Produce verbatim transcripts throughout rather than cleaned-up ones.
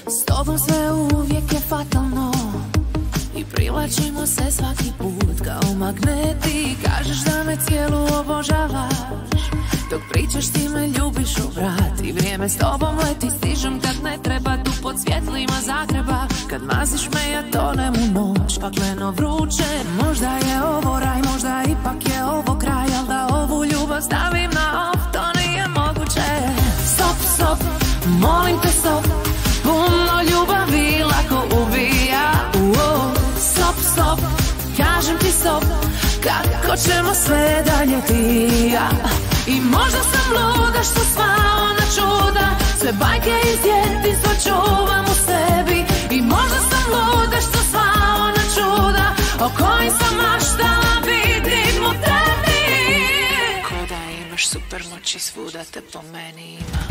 S tobom sve uvijek je fatalno i privlačimo se svaki put kao magneti. Kažeš da me cijelu obožavaš, dok pričaš ti me ljubiš u vrat. I vrijeme s tobom leti, stižem kad ne treba, tu pod svjetlima Zagreba. Kad maziš me ja tonem u noć, pakleno vruće. Možda je ovo raj, možda ipak je ovo kraj, al da ovu ljubav stavim na off, to nije moguće. Stop, stop, molim te stop, puno ljubavi lako ubija. Uo, stop, stop, kažem ti stop, kako ćemo sve dalje ti i ja. I možda sam luda što sva ona čuda, sve bajke iz djetinjstva čuvam u sebi. I možda sam luda što sva ona čuda, o kojim sam maštala vidim u tebi. Ko da imaš super moći, svuda te po meni ima.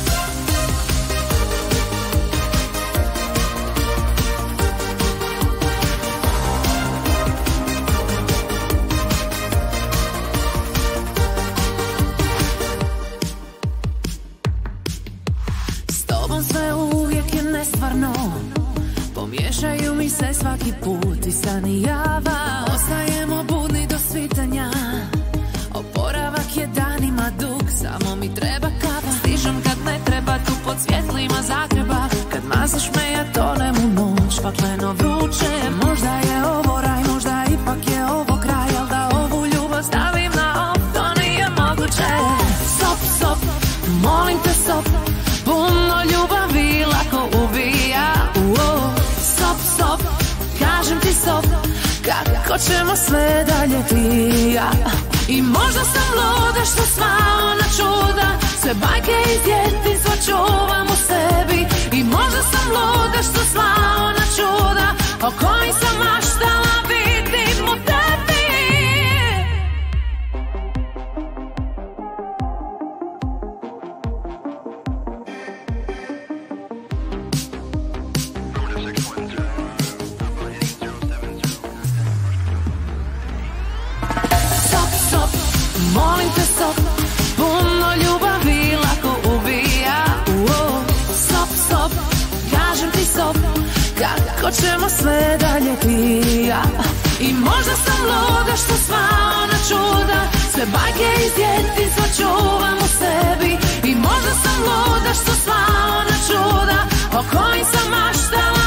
Sve uvijek je nestvarno, pomiješaju mi se svaki put i san i java. Ostajemo budni do svitanja, oporavak je danima dug, samo mi treba kava. Stižem kad ne treba, tu pod svjetlima Zagreba. Kad maziš me ja tonem u noć, pakleno vruće. Možda je ovo raj, možda ipak je ovo kraj, al da ovu ljubav stavim na off, to nije moguće. Stop, stop, molim te stop, puno ljubavi lako ubija. Uo, stop, stop, kažem ti stop, kako ćemo sve dalje ti i ja. I možda sam luda što sva ona čuda, sve bajke iz djetinjstva čuvam u sebi. I možda sam luda što sva ona čuda, o kojim sam maštala vidim u tebi. Molim te stop, puno ljubavi lako ubija. Uo, stop, stop, kažem ti stop, kako ćemo sve dalje ti i ja. I možda sam luda što sva ona čuda, sve bajke iz djetinjstva čuvam u sebi. I možda sam luda što sva ona čuda, o kojim sam maštala